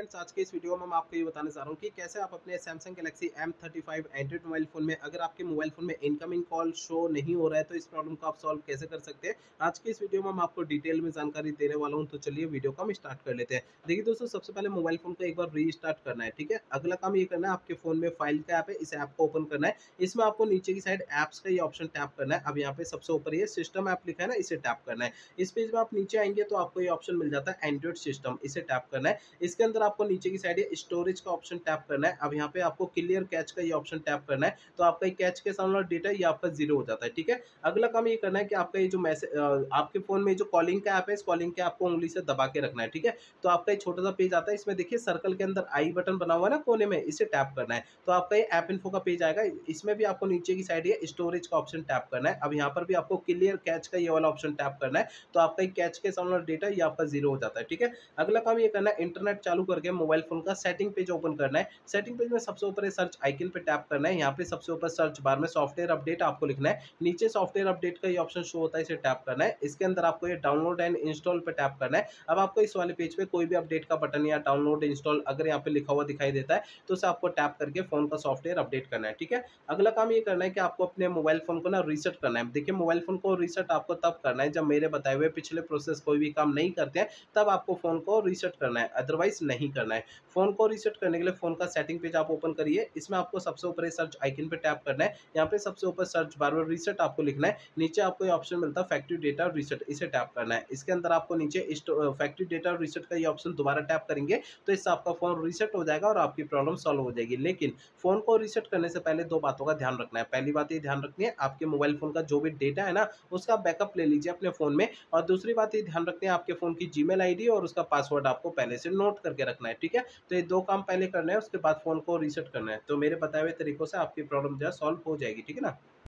Friends, आज के इस वीडियो में मैं आपको ये बताने जा रहा हूँ कि कैसे आप अपने Samsung Galaxy M35 Android mobile phone में अगर आपके मोबाइल फ़ोन में इनकमिंग कॉल शो नहीं हो रहा है तो इस प्रॉब्लम को आप सॉल्व कैसे कर सकते हैं। आज की इस वीडियो में मैं आपको डिटेल में जानकारी देने वाला हूँ, तो चलिए वीडियो को हम स्टार्ट कर लेते हैं। देखिए दोस्तों, सबसे पहले मोबाइल फ़ोन को एक बार रीस्टार्ट करना है, ठीक है। अगला काम ये करना है, आपके फ़ोन में फाइल का ऐप है, इस ऐप को ओपन करना है। इसमें आपको नीचे की साइड ऐप्स का ये ऑप्शन टैप करना है। अब यहाँ पे सबसे ऊपर ये सिस्टम ऐप लिखा है ना, इसे टैप करना है। इस पेज में आप नीचे आएंगे तो आपको ये ऑप्शन मिल जाता है एंड्रॉइड सिस्टम, इसे टैप करना है। इसके अंदर आपको नीचे की साइड ये स्टोरेज का ऑप्शन टैप करना है। अब यहाँ पे आपको क्लियर कैच का ये ऑप्शन टैप करना है, तो आपका ये कैच के सामने डेटा ये आपका जीरो हो जाता है, ठीक है। अगला काम ये करना है कि आपका ये जो मैसेज आपके फोन में जो कॉलिंग का ऐप है, इस कॉलिंग के ऐप को उंगली से दबा के रखना है, ठीक है। तो आपका एक छोटा सा पेज आता है, इसमें देखिए सर्कल के अंदर आई बटन बना हुआ है ना कोने में, इसे टैप करना है। तो आपका ये ऐप इन्फो का पेज आएगा। इसमें भी आपको नीचे की साइड ये स्टोरेज का ऑप्शन टैप करना है। अब यहाँ पर भी आपको क्लियर कैच का ये वाला ऑप्शन टैप करना है, तो आपका कैच के सामने डेटा ये आपका जीरो हो जाता है, ठीक है। अगला काम ये करना है, इंटरनेट चालू करके मोबाइल फोन का सेटिंग पेज ओपन करना है। सेटिंग पेज में सबसे ऊपर सर्च आइकन पे टैप करना है। यहाँ पे सबसे ऊपर सर्च बार में सॉफ्टवेयर अपडेट आपको लिखना है। नीचे सॉफ्टवेयर अपडेट का ये ऑप्शन शो होता है, इसे टैप करना है। इसके अंदर आपको ये डाउनलोड एंड इंस्टॉल पे टैप करना है। अब आपको इस वाले पेज पे कोई भी अपडेट का बटन या डाउनलोड इंस्टॉल अगर यहाँ पे लिखा हुआ दिखाई देता है, तो उसे आपको टैप करके फोन का सॉफ्टवेयर अपडेट करना है, ठीक है। अगला काम ये करना है कि आपको अपने मोबाइल फोन को ना रीसेट करना है। देखिए, मोबाइल फोन को रीसेट आपको तब करना है जब मेरे बताए हुए पिछले प्रोसेस कोई भी काम नहीं करते हैं, तब आपको फोन को रीसेट करना है, अदरवाइज नहीं करना है। फोन को रीसेट करने के लिए फोन का सेटिंग पेज आप ओपन करिए। इसमें आपको सबसे ऊपर सर्च आइकन पे टैप करना है। यहाँ पे सबसे ऊपर सर्च बार में रीसेट आपको लिखना है। नीचे आपको ये ऑप्शन मिलता है फैक्ट्री डेटा रीसेट, इसे टैप करना है। इसके अंदर आपको नीचे फैक्ट्री डेटा रीसेट का ये ऑप्शन दोबारा टैप करेंगे, तो इससे आपका फोन रीसेट हो जाएगा और आपकी प्रॉब्लम सॉल्व हो जाएगी। लेकिन फोन को रीसेट करने से पहले दो बातों का ध्यान रखना है। पहली बात ये ध्यान रखनी है, आपके मोबाइल फोन का जो भी डेटा है ना, उसका बैकअप ले लीजिए अपने फोन में। और दूसरी बात ये ध्यान रखनी है, आपके फोन की जीमेल आईडी और उसका पासवर्ड आपको पहले से नोट करके रखना है, ठीक है। तो ये दो काम पहले करना है, उसके बाद फोन को रीसेट करना है। तो मेरे बताए हुए तरीकों से आपकी प्रॉब्लम जो है सॉल्व हो जाएगी, ठीक है ना।